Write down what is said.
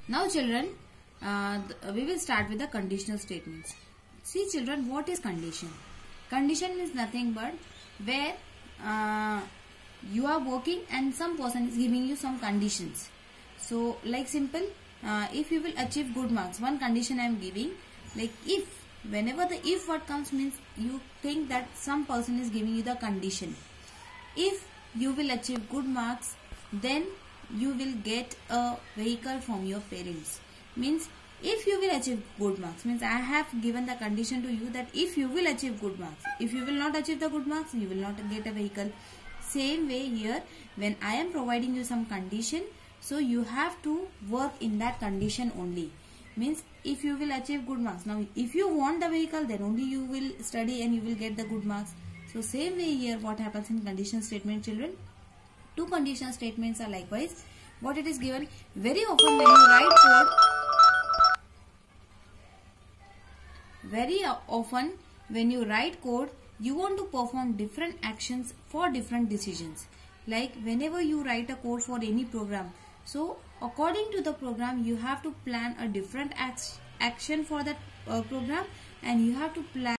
Now children, we will start with the conditional statements. See children, what is condition? Condition means nothing but where you are working and some person is giving you some conditions. So like simple, if you will achieve good marks, one condition I am giving, like if, whenever the if word comes means you think that some person is giving you the condition. If you will achieve good marks, then you will get a vehicle from your parents. Means if you will achieve good marks, means I have given the condition to you that if you will achieve good marks, if you will not achieve the good marks, you will not get a vehicle. Same way here, when I am providing you some condition, so you have to work in that condition only. Means if you will achieve good marks, now if you want the vehicle, then only you will study and you will get the good marks. So same way here, what happens in condition statement, children? Two conditional statements are likewise. What it is given, very often when you write code, you want to perform different actions for different decisions. Like whenever you write a code for any program, so according to the program, you have to plan a different action for that program, and you have to plan